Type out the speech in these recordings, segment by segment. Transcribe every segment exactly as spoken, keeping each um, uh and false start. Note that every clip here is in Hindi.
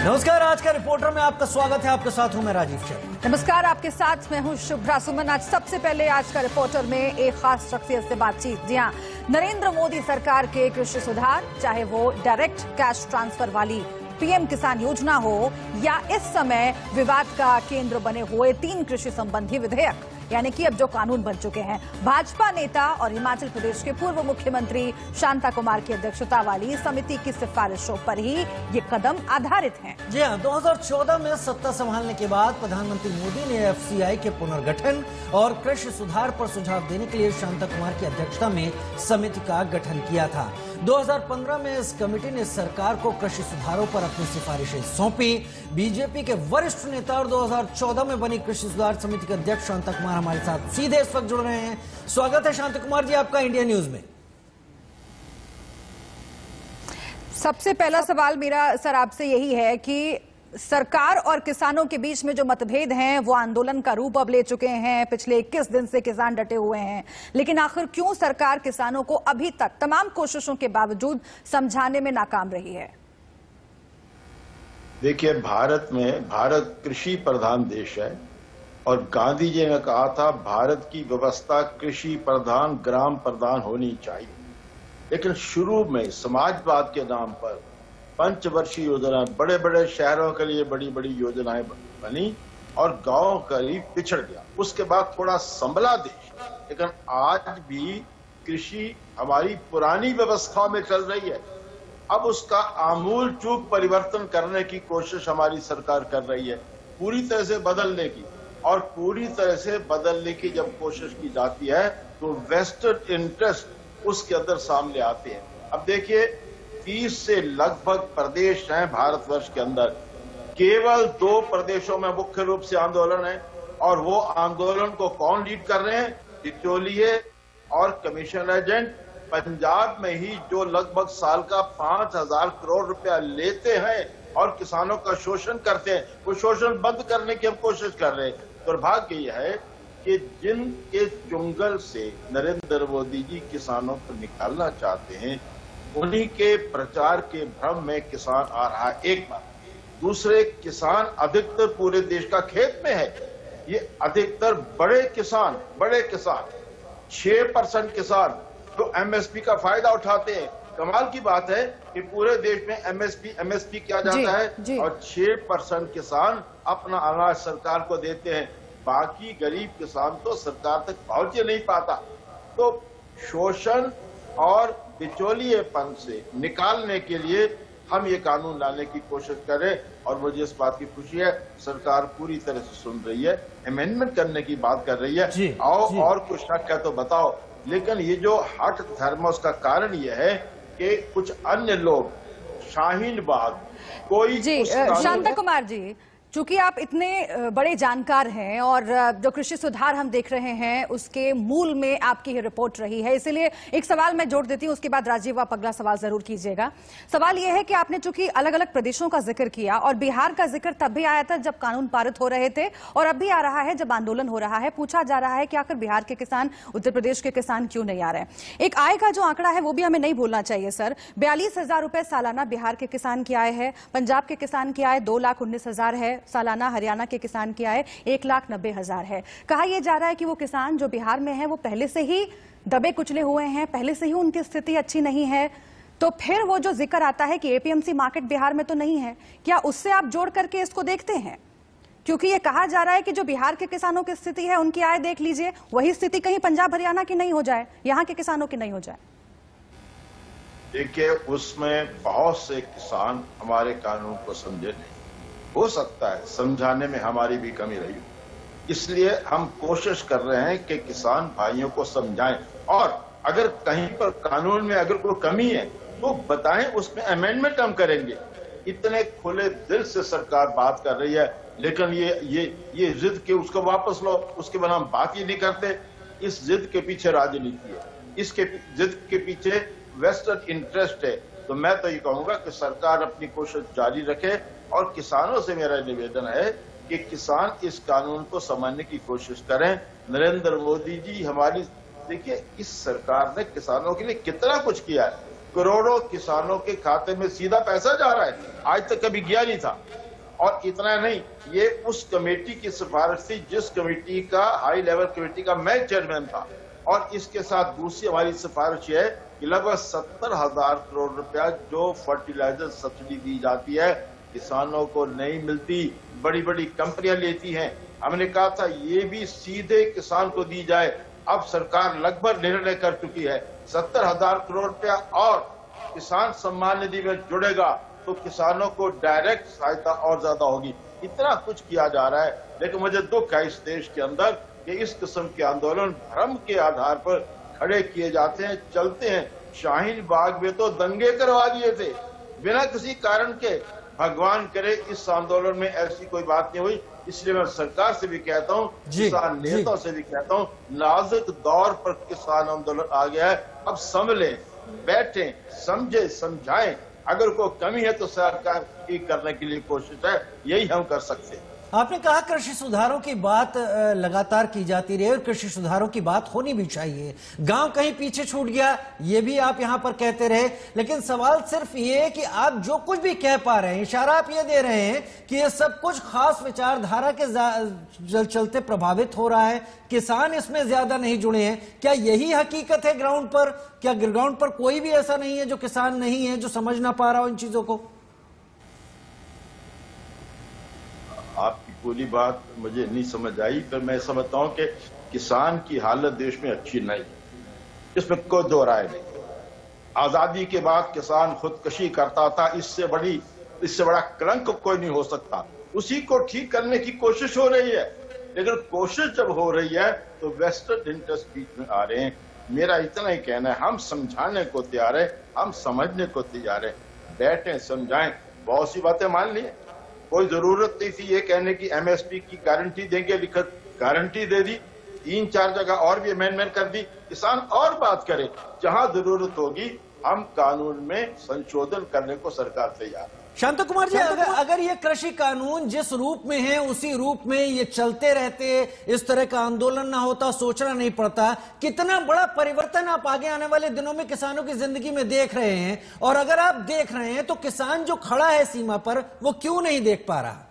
नमस्कार, आज का रिपोर्टर में आपका स्वागत है। आपके साथ हूं मैं राजीव शर्मा। नमस्कार, आपके साथ मैं हूं शुभ्रा सुमन। आज सबसे पहले आज का रिपोर्टर में एक खास शख्सियत से बातचीत। जी हां, नरेंद्र मोदी सरकार के कृषि सुधार, चाहे वो डायरेक्ट कैश ट्रांसफर वाली पीएम किसान योजना हो या इस समय विवाद का केंद्र बने हुए तीन कृषि संबंधी विधेयक, यानी कि अब जो कानून बन चुके हैं। भाजपा नेता और हिमाचल प्रदेश के पूर्व मुख्यमंत्री शांता कुमार की अध्यक्षता वाली समिति की सिफारिशों पर ही ये कदम आधारित हैं। जी हां, दो हज़ार चौदह में सत्ता संभालने के बाद प्रधानमंत्री मोदी ने एफसीआई के पुनर्गठन और कृषि सुधार पर सुझाव देने के लिए शांता कुमार की अध्यक्षता में समिति का गठन किया था। दो हज़ार पंद्रह में इस कमेटी ने सरकार को कृषि सुधारों पर अपनी सिफारिशें सौंपी। बीजेपी के वरिष्ठ नेता और दो हज़ार चौदह में बनी कृषि सुधार समिति के अध्यक्ष शांता कुमार हमारे साथ सीधे इस वक्त जुड़ रहे हैं। स्वागत है शांता कुमार जी आपका इंडिया न्यूज में। सबसे पहला सवाल मेरा सर आपसे यही है कि सरकार और किसानों के बीच में जो मतभेद हैं वो आंदोलन का रूप अब ले चुके हैं। पिछले इक्कीस दिन से किसान डटे हुए हैं, लेकिन आखिर क्यों सरकार किसानों को अभी तक तमाम कोशिशों के बावजूद समझाने में नाकाम रही है? देखिए, भारत में भारत कृषि प्रधान देश है और गांधी जी ने कहा था भारत की व्यवस्था कृषि प्रधान ग्राम प्रधान होनी चाहिए। लेकिन शुरू में समाजवाद के नाम पर पंचवर्षीय योजना, बड़े बड़े शहरों के लिए बड़ी बड़ी योजनाएं बनी और गांव करीब पिछड़ गया। उसके बाद थोड़ा संभला देश, लेकिन आज भी कृषि हमारी पुरानी व्यवस्थाओं में चल रही है। अब उसका आमूल चूक परिवर्तन करने की कोशिश हमारी सरकार कर रही है, पूरी तरह से बदलने की। और पूरी तरह से बदलने की जब कोशिश की जाती है तो वेस्टेड इंटरेस्ट उसके अंदर सामने आते हैं। अब देखिए, तीस से लगभग प्रदेश हैं भारतवर्ष के अंदर, केवल दो प्रदेशों में मुख्य रूप से आंदोलन है और वो आंदोलन को कौन लीड कर रहे हैं? बिचौलिए और कमीशन एजेंट। पंजाब में ही जो लगभग साल का पांच हजार करोड़ रुपया लेते हैं और किसानों का शोषण करते हैं, वो शोषण बंद करने की हम कोशिश कर रहे हैं। दुर्भाग्य यह है कि जिनके चुंगल से नरेंद्र मोदी जी किसानों को निकालना चाहते हैं, उन्हीं के प्रचार के भ्रम में किसान आ रहा है। एक बात, दूसरे, किसान अधिकतर पूरे देश का खेत में है। ये अधिकतर बड़े किसान बड़े किसान छह परसेंट किसान जो एमएसपी का फायदा उठाते हैं। कमाल की बात है कि पूरे देश में एमएसपी एमएसपी किया जाता जी, है जी। और छह परसेंट किसान अपना अनाज सरकार को देते हैं। बाकी गरीब किसान तो सरकार तक पहुंच ही नहीं पाता। तो शोषण और बिचौलिएपन से निकालने के लिए हम ये कानून लाने की कोशिश करें और मुझे इस बात की खुशी है सरकार पूरी तरह से सुन रही है, अमेंडमेंट करने की बात कर रही है। आओ जी। और कुछ शक है तो बताओ। लेकिन ये जो हठ धर्म, उसका कारण ये है कि कुछ अन्य लोग शाहीनबाग कोई जी शांता कुमार जी, चूंकि आप इतने बड़े जानकार हैं और जो कृषि सुधार हम देख रहे हैं उसके मूल में आपकी ही रिपोर्ट रही है, इसीलिए एक सवाल मैं जोड़ देती हूं, उसके बाद राजीव आप अगला सवाल जरूर कीजिएगा। सवाल यह है कि आपने चूंकि अलग अलग प्रदेशों का जिक्र किया और बिहार का जिक्र तब भी आया था जब कानून पारित हो रहे थे और अब भी आ रहा है जब आंदोलन हो रहा है। पूछा जा रहा है कि आखिर बिहार के किसान, उत्तर प्रदेश के किसान क्यों नहीं आ रहे हैं? एक आय का जो आंकड़ा है वो भी हमें नहीं भूलना चाहिए सर। बयालीस हजार रुपए सालाना बिहार के किसान की आय है, पंजाब के किसान की आय दो लाख उन्नीस हजार है सालाना, हरियाणा के किसान की आय एक लाख नब्बे हजार है। कहा यह जा रहा है कि वो किसान जो बिहार में है वो पहले से ही दबे कुचले हुए हैं, पहले से ही उनकी स्थिति अच्छी नहीं है। तो फिर वो जो जिक्र आता है कि एपीएमसी मार्केट बिहार में तो नहीं है, क्या उससे आप जोड़ करके इसको देखते हैं? क्योंकि ये कहा जा रहा है कि जो बिहार के किसानों की स्थिति है उनकी आय देख लीजिए, वही स्थिति कहीं पंजाब हरियाणा की नहीं हो जाए, यहाँ के किसानों की नहीं हो जाए। देखिए, उसमें बहुत से किसान हमारे कानून को समझे नहीं। हो सकता है समझाने में हमारी भी कमी रही हो, इसलिए हम कोशिश कर रहे हैं कि किसान भाइयों को समझाएं और अगर कहीं पर कानून में अगर कोई कमी है तो बताएं, उसमें अमेंडमेंट हम करेंगे। इतने खुले दिल से सरकार बात कर रही है, लेकिन ये ये ये जिद के उसको वापस लो, उसके बाद हम बात ही नहीं करते। इस जिद के पीछे राजनीति है, इसके जिद के पीछे वेस्टेड इंटरेस्ट है। तो मैं तो ये कहूंगा कि सरकार अपनी कोशिश जारी रखे और किसानों से मेरा निवेदन है कि किसान इस कानून को समझने की कोशिश करें। नरेंद्र मोदी जी हमारी, देखिए, इस सरकार ने किसानों के लिए कितना कुछ किया है। करोड़ों किसानों के खाते में सीधा पैसा जा रहा है, आज तक कभी गया नहीं था। और इतना नहीं, ये उस कमेटी की सिफारिश थी जिस कमेटी का हाई लेवल कमेटी का मैं चेयरमैन था। और इसके साथ दूसरी हमारी सिफारिश है कि लगभग सत्तर हजार करोड़ रुपया जो फर्टिलाइजर सब्सिडी दी जाती है किसानों को नहीं मिलती, बड़ी बड़ी कंपनियां लेती हैं। हमने कहा था ये भी सीधे किसान को दी जाए। अब सरकार लगभग निर्णय कर चुकी है, सत्तर हजार करोड़ रुपया और किसान सम्मान निधि में जुड़ेगा तो किसानों को डायरेक्ट सहायता और ज्यादा होगी। इतना कुछ किया जा रहा है, लेकिन मुझे दुख है इस देश के अंदर कि इस किस्म के आंदोलन भ्रम के आधार पर खड़े किए जाते हैं, चलते हैं। शाहीन बाग में तो दंगे करवा दिए थे बिना किसी कारण के। भगवान करे इस आंदोलन में ऐसी कोई बात नहीं हुई। इसलिए मैं सरकार से भी कहता हूँ, किसान नेताओं से भी कहता हूँ, नाजुक दौर पर किसान आंदोलन आ गया है। अब संभलें, बैठें, समझे, समझाएं। अगर कोई कमी है तो सरकार की करने के लिए कोशिश है, यही हम कर सकते हैं। आपने कहा कृषि सुधारों की बात लगातार की जाती रही और कृषि सुधारों की बात होनी भी चाहिए। गांव कहीं पीछे छूट गया, ये भी आप यहां पर कहते रहे, लेकिन सवाल सिर्फ ये कि आप जो कुछ भी कह पा रहे हैं, इशारा आप ये दे रहे हैं कि ये सब कुछ खास विचारधारा के चलते प्रभावित हो रहा है, किसान इसमें ज्यादा नहीं जुड़े हैं। क्या यही हकीकत है ग्राउंड पर? क्या ग्राउंड पर कोई भी ऐसा नहीं है जो किसान नहीं है, जो समझ ना पा रहा हो इन चीजों को? आपकी पूरी बात मुझे नहीं समझ आई, पर मैं समझता हूं कि किसान की हालत देश में अच्छी नहीं है, इसमें कोई दो राय नहीं। आजादी के बाद किसान खुदकुशी करता था, इससे बड़ी इससे बड़ा कलंक कोई नहीं हो सकता। उसी को ठीक करने की कोशिश हो रही है, लेकिन कोशिश जब हो रही है तो वेस्टर्न इंटरेस्ट बीच में आ रहे हैं। मेरा इतना ही कहना है, हम समझाने को तैयार है, हम समझने को तैयार है। बैठे, समझाएं, बहुत सी बातें मान ली, कोई जरूरत नहीं थी ये कहने की एमएसपी की गारंटी देंगे, लिखत गारंटी दे दी, तीन चार जगह और भी अमेंडमेंट कर दी। किसान और बात करे, जहां जरूरत होगी हम कानून में संशोधन करने को सरकार तैयार है। शांता कुमार जी, अगर अगर ये कृषि कानून जिस रूप में है उसी रूप में ये चलते रहते, इस तरह का आंदोलन ना होता, सोचना नहीं पड़ता, कितना बड़ा परिवर्तन आप आगे आने वाले दिनों में किसानों की जिंदगी में देख रहे हैं। और अगर आप देख रहे हैं तो किसान जो खड़ा है सीमा पर, वो क्यों नहीं देख पा रहा?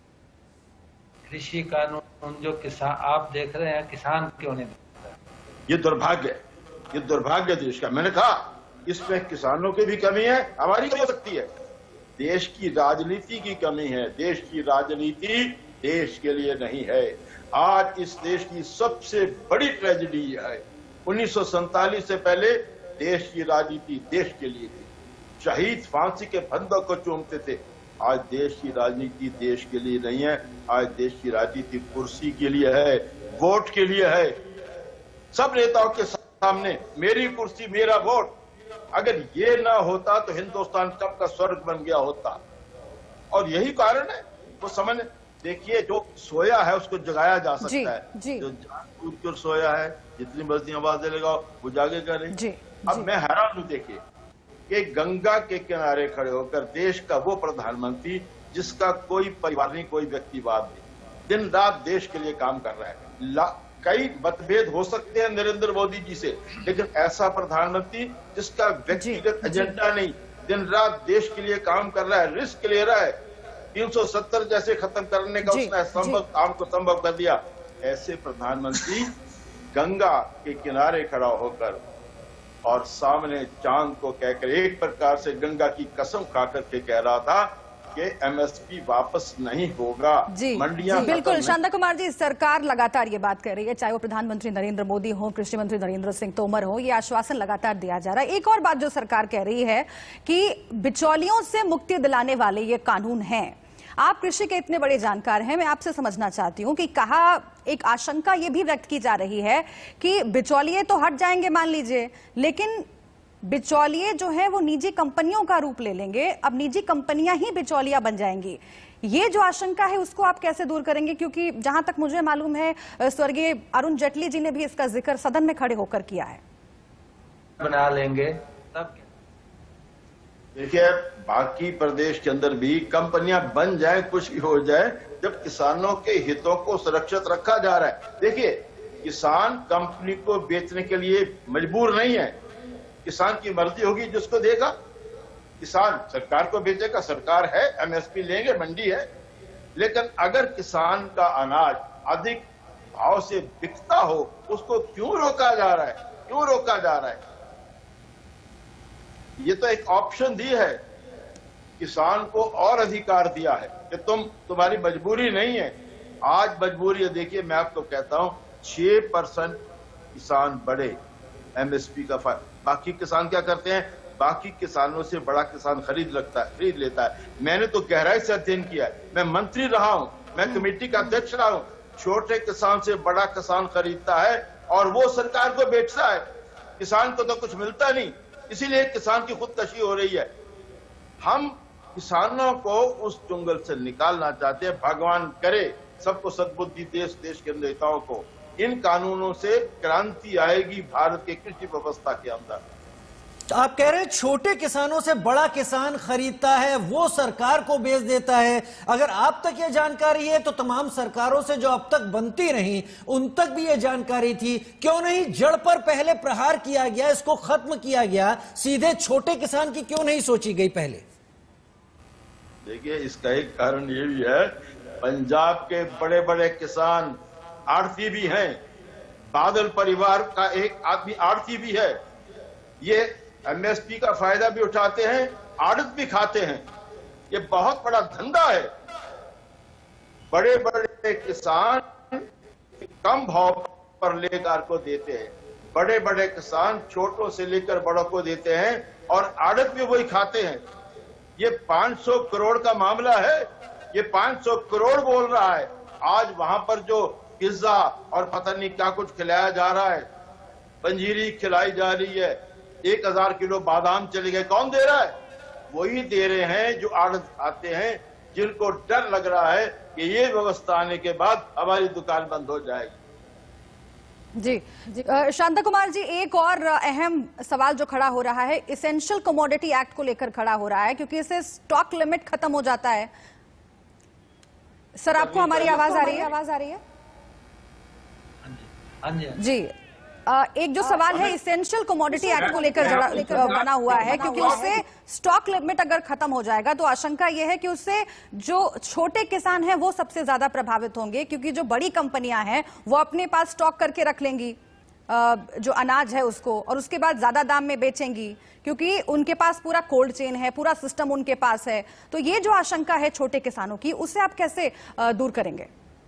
कृषि कानून जो किसान आप देख रहे हैं, किसान क्यों नहीं देख रहा? ये दुर्भाग्य है, ये दुर्भाग्य देश का। मैंने कहा इसमें किसानों की भी कमी है, हमारी भी हो सकती है। देश की राजनीति की कमी है। देश की राजनीति देश के लिए नहीं है। आज इस देश की सबसे बड़ी ट्रेजेडी है, उन्नीस सौ सैंतालीस से पहले देश की राजनीति देश के लिए थी। शहीद फांसी के फंदों को चूमते थे। आज देश की राजनीति देश के लिए नहीं है। आज देश की राजनीति कुर्सी के लिए है, वोट के लिए है। सब नेताओं के सामने मेरी कुर्सी मेरा वोट। अगर ये ना होता तो हिंदुस्तान कब का स्वर्ग बन गया होता। और यही कारण है, वो समझ देखिए, जो सोया है उसको जगाया जा सकता जी, है। जी। जो जानबूझ कर सोया है, जितनी मर्जी आवाजें लगाओ वो जागेगा नहीं। जी, अब जी। मैं हैरान हूं, देखिए कि गंगा के किनारे खड़े होकर देश का वो प्रधानमंत्री जिसका कोई परिवार नहीं, कोई व्यक्तिवाद नहीं, दिन रात देश के लिए काम कर रहा है। कई मतभेद हो सकते हैं नरेंद्र मोदी जी से, लेकिन ऐसा प्रधानमंत्री जिसका व्यक्तिगत एजेंडा नहीं, दिन रात देश के लिए काम कर रहा है, रिस्क ले रहा है। तीन सौ सत्तर जैसे खत्म करने का उसने संभव काम को संभव कर दिया। ऐसे प्रधानमंत्री गंगा के किनारे खड़ा होकर और सामने चांद को कहकर एक प्रकार से गंगा की कसम खाकर के कह रहा था कि एमएसपी वापस नहीं होगा, मंडियां। बिल्कुल शांता कुमार जी, सरकार लगातार ये बात कर रही है, चाहे वो प्रधानमंत्री नरेंद्र मोदी हो, कृषि मंत्री नरेंद्र सिंह तोमर हो, ये आश्वासन लगातार दिया जा रहा है। एक और बात जो सरकार कह रही है कि बिचौलियों से मुक्ति दिलाने वाले ये कानून हैं। आप कृषि के इतने बड़े जानकार हैं, मैं आपसे समझना चाहती हूं कि कहा एक आशंका ये भी व्यक्त की जा रही है कि बिचौलिए तो हट जाएंगे मान लीजिए, लेकिन बिचौलिए जो है वो निजी कंपनियों का रूप ले लेंगे। अब निजी कंपनियां ही बिचौलिया बन जाएंगी। ये जो आशंका है उसको आप कैसे दूर करेंगे? क्योंकि जहां तक मुझे मालूम है स्वर्गीय अरुण जेटली जी ने भी इसका जिक्र सदन में खड़े होकर किया है। बना लेंगे तब देखिए, बाकी प्रदेश के अंदर भी कंपनियां बन जाए, कुछ भी हो जाए, जब किसानों के हितों को सुरक्षित रखा जा रहा है। देखिए, किसान कंपनी को बेचने के लिए मजबूर नहीं है। किसान की मर्जी होगी जिसको देगा। किसान सरकार को बेचेगा, सरकार है, एमएसपी लेंगे, मंडी है। लेकिन अगर किसान का अनाज अधिक भाव से बिकता हो, उसको क्यों रोका जा रहा है? क्यों रोका जा रहा है? ये तो एक ऑप्शन दी है, किसान को और अधिकार दिया है कि तुम तुम्हारी मजबूरी नहीं है। आज मजबूरी है। देखिए, मैं आपको कहता हूं, छह परसेंट किसान बड़े एमएसपी का फायदा, बाकी किसान क्या करते हैं? बाकी किसानों से बड़ा किसान खरीद लगता है, खरीद लेता है। मैंने तो गहराई से अध्ययन किया है, मैं मंत्री रहा हूं, मैं कमेटी का अध्यक्ष रहा हूं। छोटे किसान से बड़ा किसान खरीदता है और वो सरकार को बेचता है। किसान को तो कुछ मिलता नहीं, इसीलिए किसान की खुदकशी हो रही है। हम किसानों को उस चुंगल से निकालना चाहते हैं। भगवान करे सबको सद्बुद्धि देश देश के नेताओं को। इन कानूनों से क्रांति आएगी भारत के कृषि व्यवस्था के अंदर। तो आप कह रहे हैं छोटे किसानों से बड़ा किसान खरीदता है, वो सरकार को बेच देता है। अगर आप तक ये जानकारी है तो तमाम सरकारों से जो अब तक बनती रही उन तक भी ये जानकारी थी। क्यों नहीं जड़ पर पहले प्रहार किया गया, इसको खत्म किया गया, सीधे छोटे किसान की क्यों नहीं सोची गई पहले? देखिए, इसका एक कारण ये भी है, पंजाब के बड़े बड़े किसान आड़ती भी हैं। बादल परिवार का एक आदमी आड़ती भी है। ये एमएसपी का फायदा भी उठाते हैं, आड़त भी खाते हैं। ये बहुत बड़ा धंधा है। बड़े बड़े किसान कम भाव पर लेकर को देते हैं, बड़े बड़े किसान छोटों से लेकर बड़ों को देते हैं और आड़त भी वही खाते हैं। ये पाँच सौ करोड़ का मामला है। ये पाँच सौ करोड़ बोल रहा है। आज वहां पर जो पिज्जा और पता नहीं क्या कुछ खिलाया जा रहा है, पंजीरी खिलाई जा रही है, एक हजार किलो बादाम चले गए, कौन दे रहा है? वही दे रहे हैं जो आड़त खाते हैं, जिनको डर लग रहा है कि ये व्यवस्था आने के बाद हमारी दुकान बंद हो जाएगी। जी, जी। शांता कुमार जी, एक और अहम सवाल जो खड़ा हो रहा है, इसेंशियल कमोडिटी एक्ट को लेकर खड़ा हो रहा है, क्योंकि इससे स्टॉक लिमिट खत्म हो जाता है। सर, आपको हमारी आवाज आ रही है? आवाज आ रही है? हाँ जी, जी। एक जो सवाल है इसेंशियल कमोडिटी एक्ट को लेकर बना हुआ है, क्योंकि उससे स्टॉक लिमिट अगर खत्म हो जाएगा तो आशंका यह है कि उससे जो छोटे किसान हैं वो सबसे ज्यादा प्रभावित होंगे, क्योंकि जो बड़ी कंपनियां हैं वो अपने पास स्टॉक करके रख लेंगी जो अनाज है उसको, और उसके बाद ज्यादा दाम में बेचेंगी, क्योंकि उनके पास पूरा कोल्ड चेन है, पूरा सिस्टम उनके पास है। तो ये जो आशंका है छोटे किसानों की, उससे आप कैसे दूर करेंगे?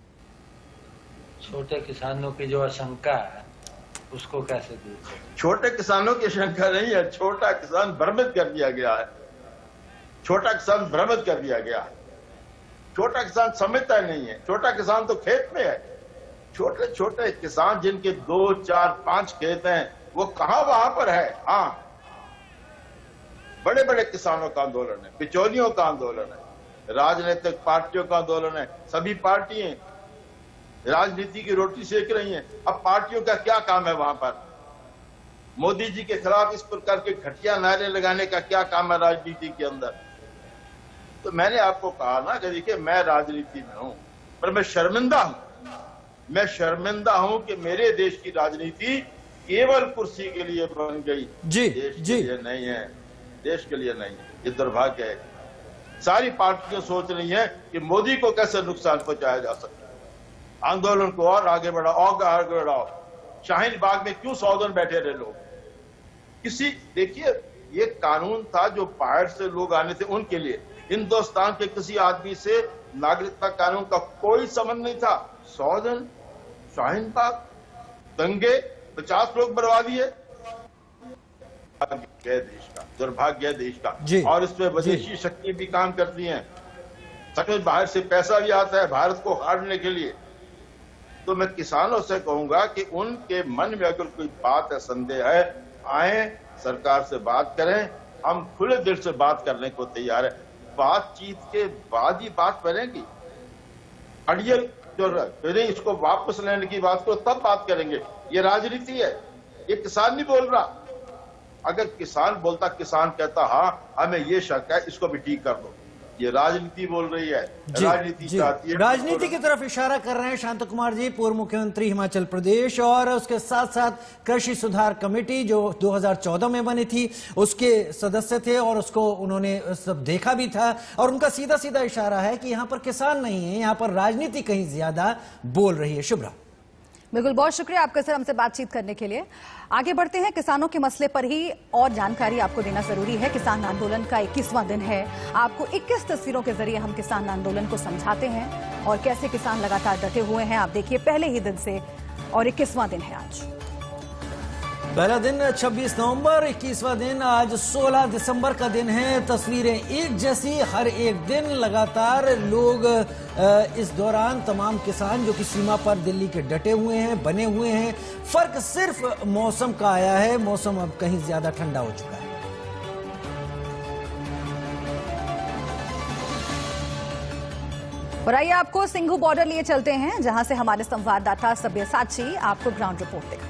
छोटे किसानों की जो आशंका है उसको कैसे दूर करें? छोटे किसानों की शंका नहीं है, छोटा किसान भ्रमित कर दिया गया है। छोटा किसान भ्रमित कर दिया गया है। छोटा किसान समझता नहीं है। छोटा किसान तो खेत में है। छोटे छोटे किसान जिनके दो चार पांच खेत हैं, वो कहां वहां पर है? हाँ, बड़े बड़े किसानों का आंदोलन है, बिचौलियों का आंदोलन है, राजनीतिक पार्टियों का आंदोलन है। सभी पार्टियां राजनीति की रोटी सेक रही हैं। अब पार्टियों का क्या काम है वहां पर? मोदी जी के खिलाफ इस प्रकार के घटिया नारे लगाने का क्या काम है राजनीति के अंदर? तो मैंने आपको कहा ना कि देखिए, मैं राजनीति में हूं, पर मैं शर्मिंदा हूं। मैं शर्मिंदा हूं कि मेरे देश की राजनीति केवल कुर्सी के लिए बन गई, जी, देश जी। के लिए नहीं है। देश के लिए नहीं है। ये दुर्भाग्य है। सारी पार्टियां सोच रही हैं कि मोदी को कैसे नुकसान पहुंचाया जा सकता है। आंदोलन को और आगे बढ़ाओ, और आगे बढ़ाओ। शाहीन बाग में क्यों सौ दिन बैठे रहे लोग? किसी देखिए, ये कानून था जो बाहर से लोग आने थे उनके लिए। हिंदुस्तान के किसी आदमी से नागरिकता कानून का कोई संबंध नहीं था। सौ दिन शाहीन बाग, दंगे, पचास लोग बर्बाद दिए। देश का दुर्भाग्य है, देश का। और इसमें विदेशी शक्ति भी काम करती हैं। सचमुच बाहर से पैसा भी आता है भारत को हारने के लिए। तो मैं किसानों से कहूंगा कि उनके मन में अगर कोई बात है, संदेह है, आए सरकार से बात करें। हम खुले दिल से बात करने को तैयार है। बातचीत के बाद ही बात बनेगी। अड़ियल जो नहीं, इसको वापस लेने की बात करो, तब बात करेंगे। ये राजनीति है, ये किसान नहीं बोल रहा। अगर किसान बोलता, किसान कहता हाँ हमें ये शक है, इसको भी ठीक कर दो, ये राजनीति बोल रही है, राजनीति चाहती है। राजनीति की तरफ इशारा कर रहे हैं शांता कुमार जी, पूर्व मुख्यमंत्री हिमाचल प्रदेश, और उसके साथ साथ कृषि सुधार कमेटी जो दो हज़ार चौदह में बनी थी उसके सदस्य थे और उसको उन्होंने सब देखा भी था, और उनका सीधा सीधा इशारा है कि यहाँ पर किसान नहीं है, यहाँ पर राजनीति कहीं ज्यादा बोल रही है। शुभ्रा, बिल्कुल, बहुत शुक्रिया आपका सर हमसे बातचीत करने के लिए। आगे बढ़ते हैं, किसानों के मसले पर ही और जानकारी आपको देना जरूरी है। किसान आंदोलन का इक्कीसवां दिन है। आपको इक्कीस तस्वीरों के जरिए हम किसान आंदोलन को समझाते हैं और कैसे किसान लगातार डटे हुए हैं। आप देखिए, पहले ही दिन से और इक्कीसवां दिन है आज। पहला दिन छब्बीस नवंबर, इक्कीसवां दिन आज सोलह दिसंबर का दिन है। तस्वीरें एक जैसी, हर एक दिन लगातार लोग इस दौरान तमाम किसान जो कि सीमा पर दिल्ली के डटे हुए हैं, बने हुए हैं। फर्क सिर्फ मौसम का आया है, मौसम अब कहीं ज्यादा ठंडा हो चुका है। और आइए आपको सिंघू बॉर्डर लिए चलते हैं, जहां से हमारे संवाददाता सब्यसाची आपको ग्राउंड रिपोर्ट दिखाएंगे।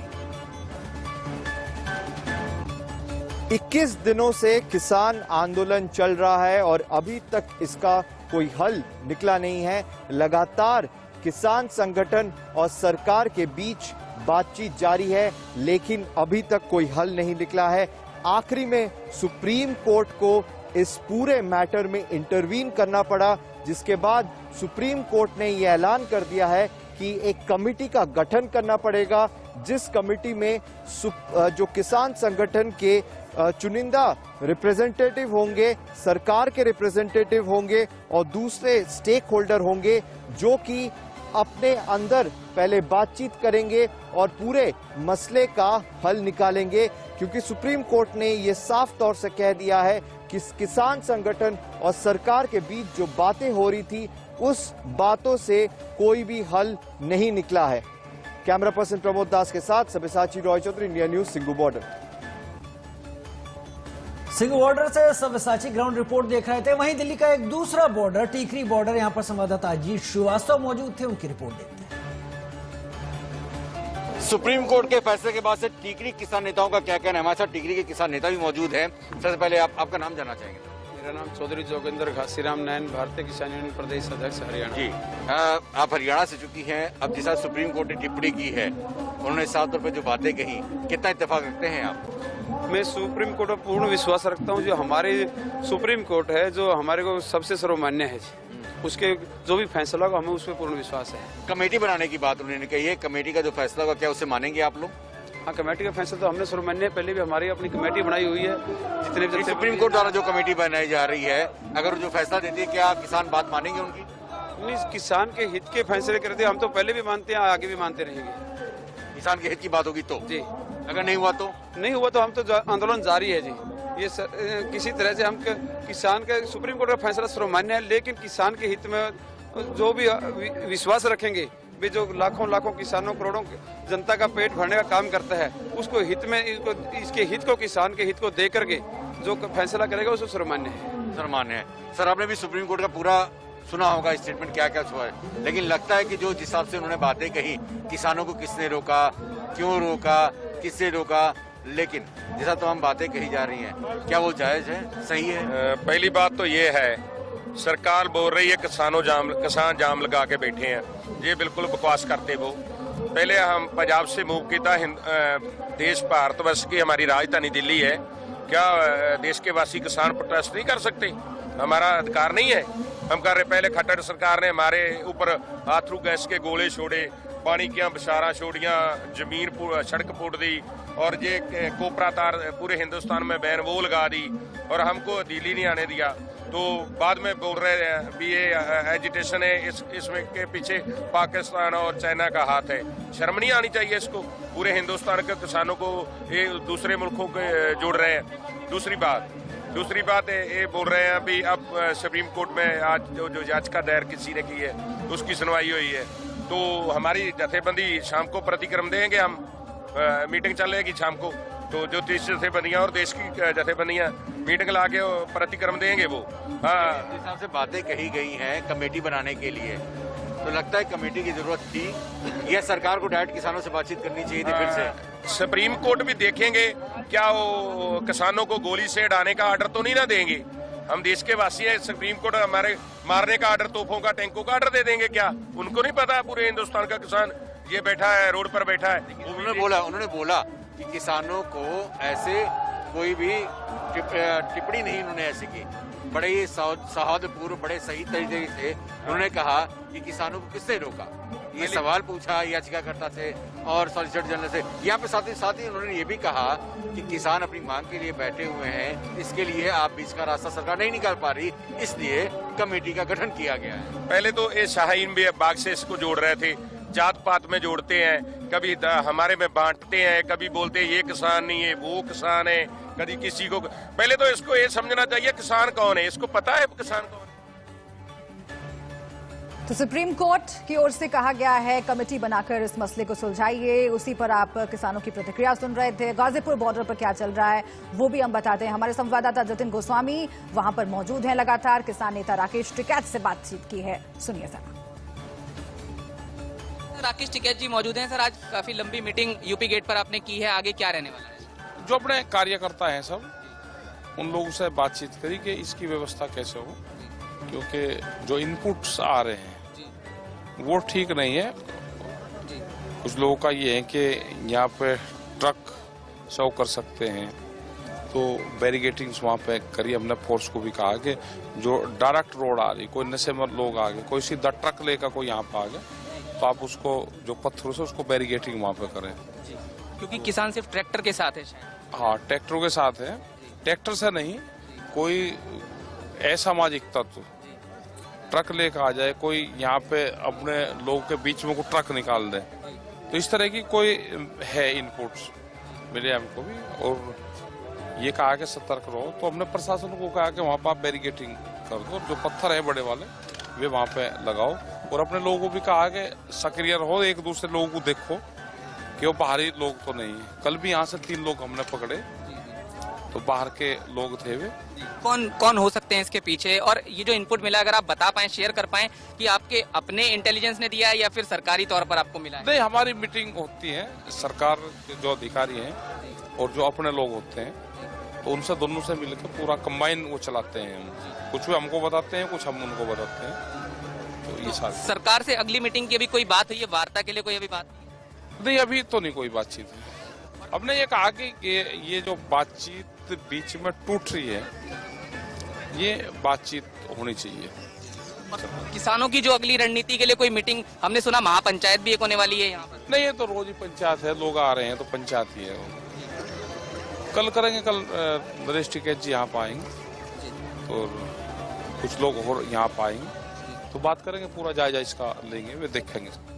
इक्कीस दिनों से किसान आंदोलन चल रहा है और अभी तक इसका कोई हल निकला नहीं है। लगातार किसान संगठन और सरकार के बीच बातचीत जारी है, लेकिन अभी तक कोई हल नहीं निकला है। आखिरी में सुप्रीम कोर्ट को इस पूरे मैटर में इंटरवीन करना पड़ा, जिसके बाद सुप्रीम कोर्ट ने यह ऐलान कर दिया है कि एक कमेटी का गठन करना पड़ेगा, जिस कमेटी में जो किसान संगठन के चुनिंदा रिप्रेजेंटेटिव होंगे, सरकार के रिप्रेजेंटेटिव होंगे और दूसरे स्टेक होल्डर होंगे, जो कि अपने अंदर पहले बातचीत करेंगे और पूरे मसले का हल निकालेंगे। क्योंकि सुप्रीम कोर्ट ने ये साफ तौर से कह दिया है कि किसान संगठन और सरकार के बीच जो बातें हो रही थी, उस बातों से कोई भी हल नहीं निकला है। कैमरा पर्सन प्रमोद दास के साथ Sabyasachi Roy Chowdhury, India News, Singhu border. Singhu border से सब्यसाची ग्राउंड रिपोर्ट देख रहे थे। वहीं दिल्ली का एक दूसरा बॉर्डर, टीकरी बॉर्डर, यहां पर संवाददाता अजीत श्रीवास्तव मौजूद थे, उनकी रिपोर्ट देखते हैं। सुप्रीम कोर्ट के फैसले के बाद से टीकरी किसान नेताओं का क्या कहना है? हमारे साथ टीकरी के किसान नेता भी मौजूद हैं। सबसे पहले आप आपका नाम जानना चाहेंगे? मेरा नाम चौधरी जोगिंदर घासीराम नैन, भारतीय किसान यूनियन प्रदेश अध्यक्ष हरियाणा। जी, आ, आप हरियाणा से चुकी हैं। अब जिस सुप्रीम कोर्ट ने टिप्पणी की है, उन्होंने साफ तौर पर जो बातें कही, कितना इत्तेफाक रखते हैं आप? मैं सुप्रीम कोर्ट पर पूर्ण विश्वास रखता हूं। जो हमारे सुप्रीम कोर्ट है, जो हमारे को सबसे सर्वमान्य है, उसके जो भी फैसला होगा हमें उस पर पूर्ण विश्वास है। कमेटी बनाने की बात उन्होंने कही है, कमेटी का जो फैसला होगा क्या उसे मानेंगे आप लोग? हाँ, कमेटी का फैसला तो हमने सर्वमान्य, पहले भी हमारी अपनी कमेटी बनाई हुई है। जितने भी सुप्रीम कोर्ट द्वारा जो कमेटी बनाई जा रही है, अगर जो फैसला देती है, क्या किसान बात मानेंगे उनकी? नहीं, किसान के हित के फैसले करते हम तो पहले भी मानते हैं, आगे भी मानते रहेंगे। किसान के हित की बात होगी तो जी, अगर नहीं हुआ तो नहीं हुआ तो हम तो आंदोलन जारी है जी। ये सर, किसी तरह से हम किसान के सुप्रीम कोर्ट का फैसला सर्वमान्य है, लेकिन किसान के हित में जो भी विश्वास रखेंगे, वे जो लाखों लाखों किसानों करोड़ों जनता का पेट भरने का काम करता है, उसको हित में इसको इसके हित को किसान के हित को दे करके जो फैसला करेगा उसको सर्वमान्य है। सर्वमान्य है। सर, आपने भी सुप्रीम कोर्ट का पूरा सुना होगा स्टेटमेंट, क्या क्या हुआ है, लेकिन लगता है कि जो जिस हिसाब से उन्होंने बातें कही, किसानों को किसने रोका, क्यों रोका, किससे रोका, लेकिन जैसा तो हम बातें कही जा रही हैं, क्या वो जायज है, सही है? पहली बात तो ये है, सरकार बोल रही है किसानों जाम किसान जाम लगा के बैठे हैं, ये बिल्कुल बकवास करते वो। पहले हम पंजाब से मूव किया, देश भारतवर्ष की हमारी राजधानी दिल्ली है, क्या देश के वासी किसान प्रोटेस्ट नहीं कर सकते? हमारा अधिकार नहीं है? हम कर रहे। पहले खट्टर सरकार ने हमारे ऊपर आथरू गैस के गोले छोड़े, पानी की बशारा छोड़ियां, जमीन सड़क फूट दी और ये कोपरा तार पूरे हिंदुस्तान में बैन वो लगा दी और हमको दिल्ली नहीं आने दिया। तो बाद में बोल रहे हैं भी ये एजिटेशन है, इस इसमें के पीछे पाकिस्तान और चाइना का हाथ है। शर्म नहीं आनी चाहिए इसको? पूरे हिंदुस्तान के किसानों को ये दूसरे मुल्कों के जोड़ रहे हैं। दूसरी बात दूसरी बात ये बोल रहे हैं अभी अब सुप्रीम कोर्ट में आज जो जो याचिका दायर किसी ने की है उसकी सुनवाई हुई है, तो हमारी जथेबंदी शाम को प्रतिक्रम देंगे। हम आ, मीटिंग चल रहेगी शाम को, तो जो तीस जथेबंदियां और देश की जथेबंदियां मीटिंग ला के प्रतिक्रम देंगे वो। हाँ, जिस हिसाब से बातें कही गई हैं कमेटी बनाने के लिए, तो लगता है कमेटी की जरूरत थी या सरकार को डायरेक्ट किसानों से बातचीत करनी चाहिए थी फिर से? सुप्रीम कोर्ट भी देखेंगे, क्या वो किसानों को गोली से हटाने का ऑर्डर तो नहीं ना देंगे? हम देश के वासी हैं, सुप्रीम कोर्ट हमारे मारने का ऑर्डर, तोपों का, टैंकों का ऑर्डर दे देंगे क्या? उनको नहीं पता है पूरे हिंदुस्तान का किसान ये बैठा है, रोड पर बैठा है। उन्होंने बोला उन्होंने बोला कि किसानों को ऐसे कोई भी टिप्पणी नहीं उन्होंने ऐसी की। बड़े ही सौहार्दपूर्व, बड़े सही तरीके से उन्होंने कहा कि किसानों को किसने रोका, ये सवाल पूछा याचिकाकर्ता से और सॉलिसिटर जनरल से। यहाँ पे साथ ही साथ ही उन्होंने ये भी कहा कि किसान अपनी मांग के लिए बैठे हुए हैं, इसके लिए आप बीच का रास्ता सरकार नहीं निकाल पा रही, इसलिए कमेटी का गठन किया गया है। पहले तो ये शाहीन बाग से इसको जोड़ रहे थे, जात पात में जोड़ते हैं, कभी हमारे में बांटते हैं, कभी बोलते हैं ये किसान नहीं है वो किसान है, कभी किसी को। पहले तो इसको ये समझना चाहिए किसान कौन है, इसको पता है किसान कौन है। तो सुप्रीम कोर्ट की ओर से कहा गया है कमेटी बनाकर इस मसले को सुलझाइए। उसी पर आप किसानों की प्रतिक्रिया सुन रहे थे। गाजीपुर बॉर्डर पर क्या चल रहा है वो भी हम बताते हैं। हमारे संवाददाता जतिन गोस्वामी वहां पर मौजूद हैं, लगातार किसान नेता राकेश टिकैत से बातचीत की है, सुनिए सर। राकेश टिकैत जी मौजूद हैं। सर, आज काफी लंबी मीटिंग यूपी गेट पर आपने की है, आगे क्या रहने वाला है? जो अपने कार्यकर्ता हैं सब, उन लोगों से बातचीत करी कि इसकी व्यवस्था कैसे हो, क्योंकि जो इनपुट्स आ रहे हैं वो ठीक नहीं है। कुछ लोगों का ये है कि यहाँ पे ट्रक शो कर सकते हैं, तो बैरिगेटिंग्स वहाँ पे करी। हमने फोर्स को भी कहा कि जो डायरेक्ट रोड आ रही, कोई नशे में लोग आ गए, कोई सीधा ट्रक लेकर कोई यहाँ पे आ गया, तो आप उसको जो पत्थरों से उसको बैरिगेटिंग वहाँ पे करें। क्योंकि किसान सिर्फ ट्रैक्टर के साथ है शायद। हाँ, ट्रैक्टरों के साथ है, ट्रैक्टर से नहीं, कोई असामाजिक तत्व ट्रक लेकर आ जाए, कोई यहाँ पे अपने लोगों के बीच में कोई ट्रक निकाल दे, तो इस तरह की कोई है इनपुट्स मिले हमको भी। और ये कहा कि सतर्क रहो, तो हमने प्रशासन को कहा कि वहाँ पर आप बैरिगेटिंग कर दो, जो पत्थर है बड़े वाले वे वहाँ पे लगाओ। और अपने लोगों को भी कहा कि सक्रिय रहो, एक दूसरे लोगों को देखो कि वो बाहरी लोग तो नहीं है। कल भी यहाँ से तीन लोग हमने पकड़े, तो बाहर के लोग थे वे। कौन कौन हो सकते हैं इसके पीछे? और ये जो इनपुट मिला, अगर आप बता पाएं, शेयर कर पाएं कि आपके अपने इंटेलिजेंस ने दिया है या फिर सरकारी तौर पर आपको मिला है? नहीं, हमारी मीटिंग होती है, सरकार के जो अधिकारी हैं और जो अपने लोग होते हैं, तो उनसे दोनों से मिलकर पूरा कंबाइन वो चलाते हैं। कुछ भी हमको बताते हैं, कुछ हम उनको बताते हैं। तो ये सारी सरकार से अगली मीटिंग की अभी कोई बात हुई है, वार्ता के लिए कोई अभी बात नहीं? अभी तो नहीं कोई बातचीत है। हमने ये कहा कि ये जो बातचीत बीच में टूट रही है, ये बातचीत होनी चाहिए। किसानों की जो अगली रणनीति के लिए कोई मीटिंग, हमने सुना महापंचायत भी एक होने वाली है यहाँ पर। नहीं, ये तो रोज ही पंचायत है, लोग आ रहे हैं तो पंचायत ही है। कल करेंगे, कल नरेश टिकैत जी यहाँ पर आएंगे और कुछ लोग और यहाँ पर आएंगे, तो बात करेंगे, पूरा जायजा इसका लेंगे, वे देखेंगे।